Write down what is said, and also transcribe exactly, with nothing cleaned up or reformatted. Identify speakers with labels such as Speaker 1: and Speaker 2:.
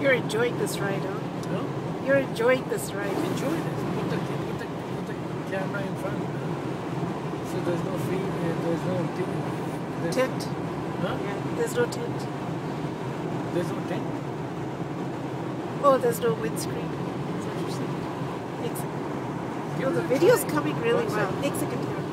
Speaker 1: You're enjoying this ride, huh?
Speaker 2: No?
Speaker 1: You're enjoying this ride.
Speaker 2: Enjoy it. Put the, put the, put the camera in front. So there's no free, there's no there's,
Speaker 1: Tent.
Speaker 2: Huh?
Speaker 1: Yeah, there's no tent.
Speaker 2: There's no tent?
Speaker 1: Oh, there's no windscreen. Is that what you're saying? Excellent. No, the video's coming really well. Excellent.